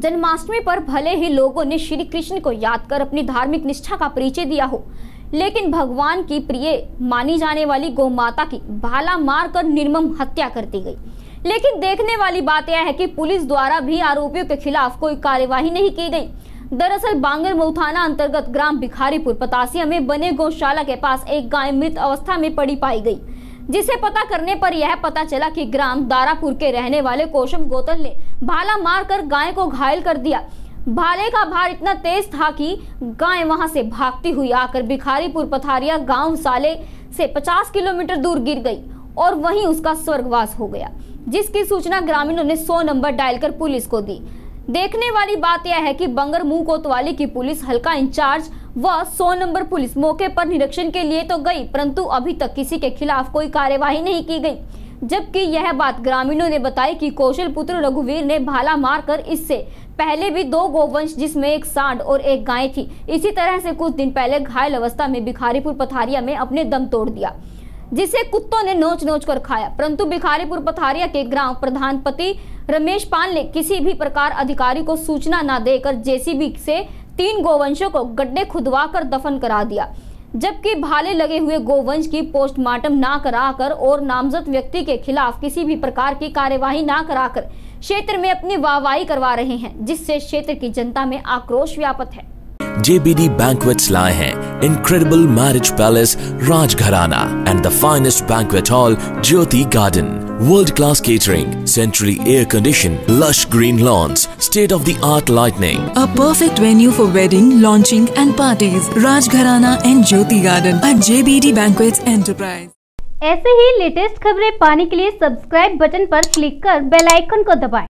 जन्माष्टमी पर भले ही लोगों ने श्री कृष्ण को याद कर अपनी धार्मिक निष्ठा का परिचय दिया हो, लेकिन भगवान की प्रिय मानी जाने वाली गौ माता की भाला मार कर निर्मम हत्या कर दी गई। लेकिन देखने वाली बात यह है कि पुलिस द्वारा भी आरोपियों के खिलाफ कोई कार्यवाही नहीं की गई। दरअसल बांगरमऊ थाना अंतर्गत ग्राम भिखारीपुर पतासिया में बने गौशाला के पास एक गाय मृत अवस्था में पड़ी पाई गई, जिसे पता करने पर यह पता चला कि ग्राम दारापुर के रहने वाले कोशम गोतल ने भाला मारकर गाय को घायल कर दिया। भाले का भार इतना तेज था कि गाय वहां से भागती हुई आकर भिखारीपुर पथारिया गांव साले से 50 किलोमीटर दूर गिर गई और वहीं उसका स्वर्गवास हो गया, जिसकी सूचना ग्रामीणों ने 100 नंबर डायल कर पुलिस को दी। देखने वाली बात यह है कि बांगरमऊ कोतवाली की पुलिस हल्का इंचार्ज व 100 नंबर पुलिस मौके पर निरीक्षण के लिए तो गई, परंतु अभी तक किसी के खिलाफ कोई कार्यवाही नहीं की गई। जबकि यह बात ग्रामीणों ने बताई कि कौशल पुत्र रघुवीर ने भाला मारकर इससे पहले भी 2 गोवंश जिसमें एक सांड और एक गाय थी, इसी तरह से कुछ दिन पहले घायल अवस्था में भिखारीपुर पथारिया में अपने दम तोड़ दिया, जिसे कुत्तों ने नोच नोच कर खाया। परंतु भिखारीपुर पथारिया के ग्राम प्रधान पति रमेश पाल ने किसी भी प्रकार अधिकारी को सूचना न देकर जेसीबी से 3 गोवंशों को गड्ढे खुदवा कर दफन करा दिया, जबकि भाले लगे हुए गोवंश की पोस्टमार्टम ना कराकर और नामजद व्यक्ति के खिलाफ किसी भी प्रकार की कार्यवाही ना कराकर क्षेत्र में अपनी वाहवाही करवा रहे हैं, जिससे क्षेत्र की जनता में आक्रोश व्याप्त है। JBD Banquets लाए हैं Incredible Marriage Palace Rajgharana and the finest banquet hall Jyoti Garden. World-class catering, centrally air-conditioned, lush green lawns, state-of-the-art lighting. A perfect venue for wedding, launching and parties. Rajgharana and Jyoti Garden at JBD Banquets Enterprise. ऐसे ही latest खबरें पाने के लिए subscribe button पर click कर bell icon को दबाएं।